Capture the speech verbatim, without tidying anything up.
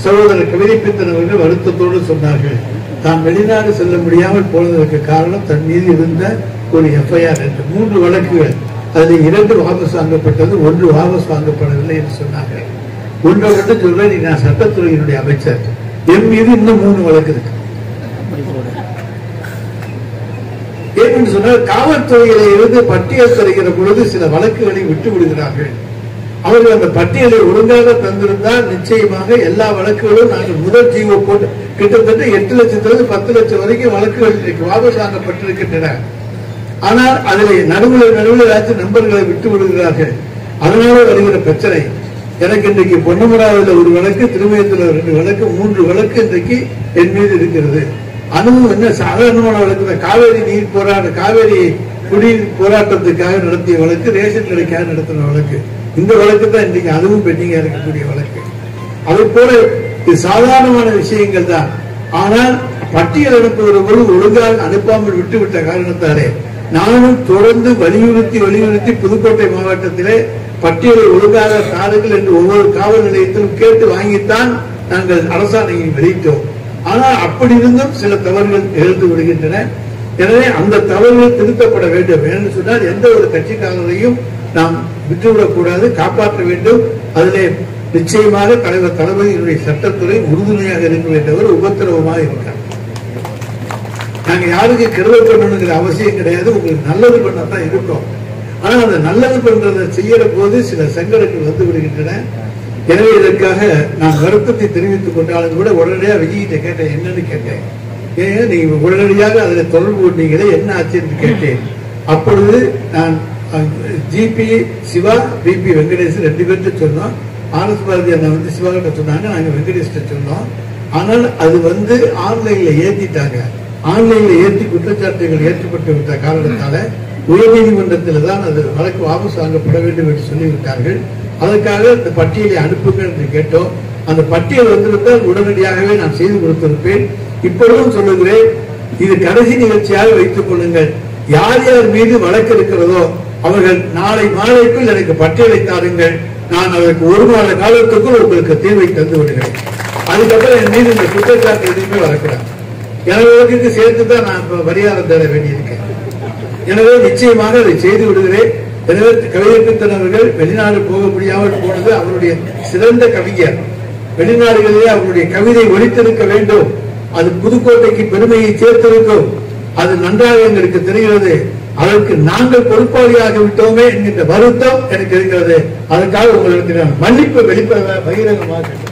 சகோதரர் கவிதைப்பித்தன் அவர்கள் வருத்தத்தோடு சொன்னார்கள், தான் வெளிநாடு செல்ல முடியாமல் போனதற்கு காரணம் தன் மீது இருந்த ஒரு எஃப்ஐஆர் என்று. மூன்று வழக்குகள், அதில் இரண்டு வாபஸ் வாங்கப்பட்டது, ஒன்று வாபஸ் வாங்கப்படவில்லை என்று சொன்னார்கள். ஒன்றை மட்டும் சொல்றேன், நான் சட்டத்துறையினுடைய அமைச்சர், என் மீது இன்னும் மூணு வழக்கு இருக்கு. ஏனென்று சொன்னால் காவல்துறையில இருந்து பட்டியல் தருகிற பொழுது சில வழக்குகளை விட்டு விடுகிறார்கள். அவர்கள் அந்த பட்டியலை ஒழுங்காக தந்திருந்தால் நிச்சயமாக எல்லா வழக்குகளும் நாங்கள் முதல் ஜீவோ போட்டு கிட்டத்தட்ட எட்டு லட்சத்திலிருந்து பத்து லட்சம் வரைக்கும் வழக்குகள் இன்றைக்கு வாபஸ் வாங்கப்பட்டிருக்கின்றன. ஆனால் அதில் நடுவில் நடுவில் ஆச்சு நம்பர்களை விட்டு விடுகிறார்கள். அதனால வருகிற பிரச்சனை. எனக்கு இன்றைக்கு பொன்னமராவதில் ஒரு வழக்கு, திருமயத்தில் ரெண்டு வழக்கு, மூன்று வழக்கு இன்றைக்கு என் மீது இருக்கிறது. அதுவும் என்ன சாதாரணமான வழக்கு, காவேரி நீர் போராட்ட காவேரி குடிநீர் போராட்டத்துக்காக நடத்திய வழக்கு, ரேஷன் கடைக்காக நடத்தின வழக்கு. இந்த வழக்கு தான் இன்றைக்கு அதுவும் பெண்டிங்கா இருக்கக்கூடிய வழக்கு. அதை போல இது சாதாரணமான விஷயங்கள் தான். ஆனால் பட்டியல் அனுப்புகிற பொழுது ஒழுங்காக அனுப்பாமல் விட்டுவிட்ட காரணத்தாலே நானும் தொடர்ந்து வலியுறுத்தி வலியுறுத்தி புதுக்கோட்டை மாவட்டத்திலே பட்டியலை ஒழுங்காக தாருங்கள் என்று ஒவ்வொரு காவல் நிலையத்திலும் கேட்டு வாங்கித்தான் நாங்கள் அரசாணையை வெளியிட்டோம். ஆனால் அப்படி இருந்தும் சில தவறுகள் நிகழ்ந்து விடுகின்றன. எனவே அந்த தவறுகள் திருத்தப்பட வேண்டும் என்று சொன்னால் எந்த ஒரு கட்சிக்காரரையும் நாம் விட்டுவிடக்கூடாது, காப்பாற்ற வேண்டும். அதிலே நிச்சயமாக தலைவர் தளபதியினுடைய சட்டத்துறை உறுதுணையாக இருக்க வேண்டியவர் உபத்திரவமாக இருக்கிறார். நாங்க யாருக்கு கெடுதல் பண்ணணுங்கிற அவசியம் கிடையாது, உங்களுக்கு நல்லது பண்ணத்தான் இருக்கோம். ஆனா அந்த நல்லது பண்றதை செய்யற போது சில சங்கடங்கள் வந்து விடுகின்றன. எனவே இதற்காக நான் வருத்தத்தை தெரிவித்துக் கொண்டாலும் கூட உடனடியாக விஜய்கிட்ட கேட்டேன், என்னன்னு கேட்டேன். ஏன் நீங்க உடனடியாக அதில் தொடர்பு கொண்டீங்களே, என்ன ஆச்சு என்று கேட்டேன். அப்பொழுது நான் ஜிபி சிவா, பிபி வெங்கடேஷ் ரெண்டு பேர்கிட்ட சொன்னோம். ஆனந்த் பாரதி அண்ணா வந்து சிவா கிட்ட சொன்னாங்க, நாங்க வெங்கடேஷ்ட சொன்னோம். ஆனால் அது வந்து ஆன்லைன்ல ஏத்திட்டாங்க. ஆன்லைன்ல ஏற்றி குற்றச்சாட்டுகள் ஏற்றப்பட்டு விட்ட காரணத்தால உயர்நீதிமன்றத்தில் தான் அது வழக்கு வாபஸ் வாங்கப்பட வேண்டும் என்று சொல்லிவிட்டார்கள். அதற்காக இந்த பட்டியலை அனுப்புங்கள் என்று கேட்டோம். அந்த பட்டியல் வந்திருந்தால் உடனடியாகவே நான் செய்து கொடுத்திருப்பேன். இப்பொழுதும் சொல்லுகிறேன், இது கடைசி நிகழ்ச்சியாக வைத்துக் கொள்ளுங்கள். யார் யார் மீது வழக்கு இருக்கிறதோ அவர்கள் நாளை மாலைக்குள் எனக்கு பட்டியலை தாருங்கள். நான் அதற்கு ஒரு மாத காலத்துக்குள் உங்களுக்கு தீர்வை தந்து விடுகிறேன். அதுக்கப்புறம் என் மீது இந்த குற்றச்சாட்டு எதுவுமே வரக்கூடாது. எனக்கு சேர்த்துதான் நான் பரிகாரம் தேட வேண்டியிருக்கேன். எனவே நிச்சயமாக அதை செய்து விடுகிறேன். எனவே கவிதைப்பித்தன் அவர்கள் வெளிநாடு போக முடியாமல் போனது அவருடைய சிறந்த கவிஞர். வெளிநாடுகளிலே அவருடைய கவிதை ஒலித்திருக்க வேண்டும். அது புதுக்கோட்டைக்கு பெருமையை சேர்த்திருக்கும். அது நன்றாக எங்களுக்கு தெரிகிறது. அதற்கு நாங்கள் பொறுப்பாளியாக விட்டோமே என்கின்ற வருத்தம் எனக்கு இருக்கிறது. அதற்காக உங்களுக்கு மன்னிப்பு வெளிப்பட பகிரங்கமாக